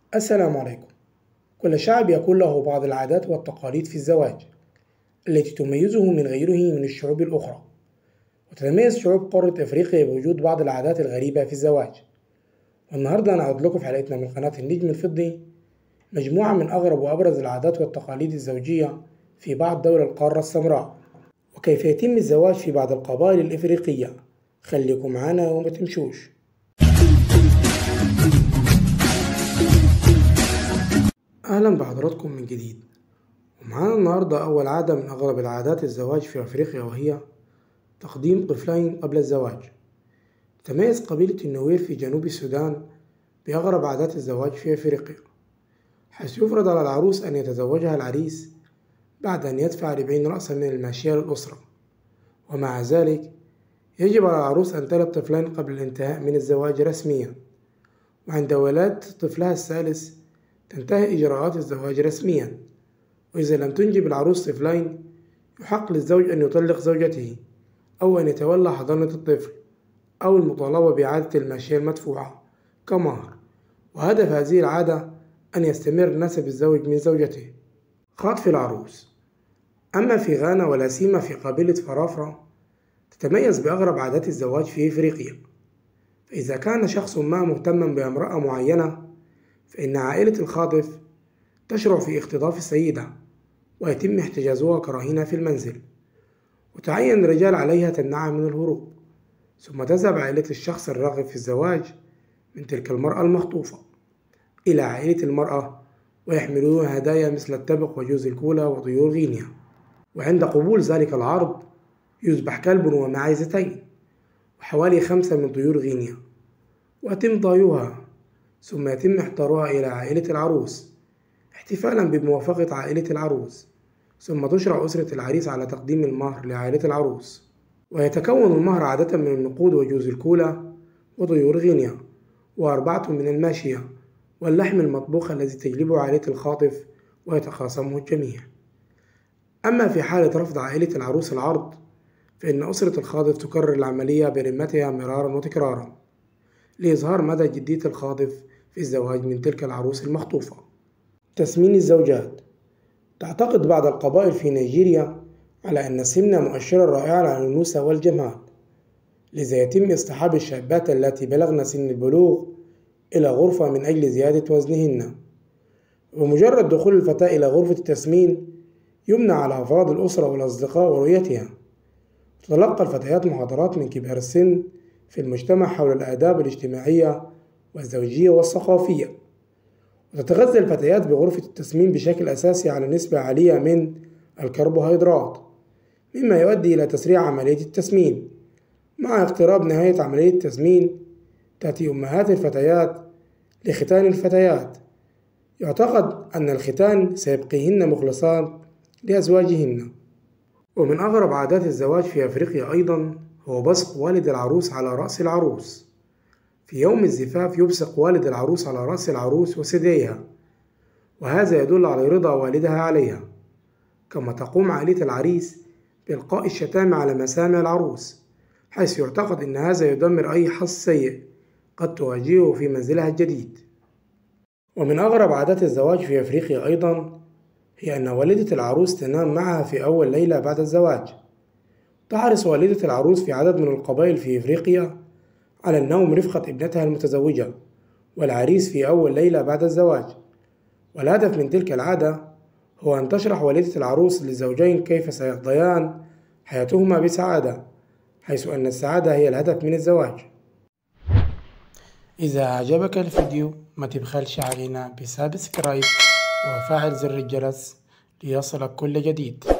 السلام عليكم. كل شعب يكون له بعض العادات والتقاليد في الزواج التي تميزه من غيره من الشعوب الأخرى، وتتميز شعوب قارة أفريقيا بوجود بعض العادات الغريبة في الزواج. والنهاردة نعرض لكم في حلقتنا من قناة النجم الفضي مجموعة من أغرب وأبرز العادات والتقاليد الزوجية في بعض دول القارة السمراء، وكيف يتم الزواج في بعض القبائل الإفريقية. خليكم معنا وما تمشوش. أهلا بحضراتكم من جديد، ومعانا النهاردة أول عادة من أغرب العادات الزواج في أفريقيا، وهي تقديم طفلين قبل الزواج. تتميز قبيلة النوير في جنوب السودان بأغرب عادات الزواج في أفريقيا، حيث يفرض على العروس أن يتزوجها العريس بعد أن يدفع 40 رأسا من الماشية للأسرة، ومع ذلك يجب على العروس أن تلد طفلين قبل الانتهاء من الزواج رسميا، وعند ولادة طفلها الثالث تنتهي إجراءات الزواج رسميا. وإذا لم تنجب العروس طفلين يحق للزوج أن يطلق زوجته، أو أن يتولى حضانة الطفل، أو المطالبة بإعادة الماشية المدفوعة كمهر. وهدف هذه العادة أن يستمر نسب الزوج من زوجته. خطف العروس. أما في غانا ولا سيما في قبيلة فرافرة، تتميز بأغرب عادات الزواج في إفريقيا. فإذا كان شخص ما مهتما بامرأة معينة، فإن عائلة الخاطف تشرع في اختطاف السيدة، ويتم احتجازها كرهينة في المنزل، وتعين الرجال عليها تمنعها من الهروب. ثم تذهب عائلة الشخص الراغب في الزواج من تلك المرأة المخطوفة إلى عائلة المرأة، ويحملون هدايا مثل التبق وجوز الكولا وطيور غينيا. وعند قبول ذلك العرض يذبح كلب ومعزتين وحوالي 5 من طيور غينيا، ويتم طهيها، ثم يتم احضارها إلى عائلة العروس احتفالا بموافقة عائلة العروس. ثم تشرع أسرة العريس على تقديم المهر لعائلة العروس، ويتكون المهر عادة من النقود وجوز الكولا وطيور غينيا، و4 من الماشية واللحم المطبوخ الذي تجلبه عائلة الخاطف ويتخاصمه الجميع. أما في حالة رفض عائلة العروس العرض، فإن أسرة الخاطف تكرر العملية برمتها مرارا وتكرارا لإظهار مدى جدية الخاطف في الزواج من تلك العروس المخطوفة. تسمين الزوجات. تعتقد بعض القبائل في نيجيريا على أن السمنة مؤشرا رائعا على الأنوثة والجمال، لذا يتم اصطحاب الشابات التي بلغن سن البلوغ إلى غرفة من أجل زيادة وزنهن. ومجرد دخول الفتاة إلى غرفة التسمين يمنع على أفراد الأسرة والأصدقاء رؤيتها. تتلقى الفتيات محاضرات من كبار السن في المجتمع حول الآداب الاجتماعية والزوجية والثقافية، وتتغذى الفتيات بغرفة التسمين بشكل أساسي على نسبة عالية من الكربوهيدرات، مما يؤدي إلى تسريع عملية التسمين. مع اقتراب نهاية عملية التسمين تأتي أمهات الفتيات لختان الفتيات. يعتقد أن الختان سيبقيهن مخلصات لأزواجهن. ومن أغرب عادات الزواج في أفريقيا أيضا هو بصق والد العروس على رأس العروس. في يوم الزفاف يبصق والد العروس على رأس العروس وثدييها، وهذا يدل على رضا والدها عليها. كما تقوم عائلة العريس بإلقاء الشتائم على مسامع العروس، حيث يعتقد أن هذا يدمر أي حظ سيء قد تواجهه في منزلها الجديد. ومن أغرب عادات الزواج في أفريقيا أيضا هي أن والدة العروس تنام معها في أول ليلة بعد الزواج. تحرص والدة العروس في عدد من القبائل في أفريقيا على النوم رفقة ابنتها المتزوجة والعريس في أول ليلة بعد الزواج. والهدف من تلك العادة هو أن تشرح والدة العروس للزوجين كيف سيقضيان حياتهما بسعادة، حيث أن السعادة هي الهدف من الزواج. إذا أعجبك الفيديو ما تبخلش علينا بسابسكرايب وفعل زر الجرس ليصلك كل جديد.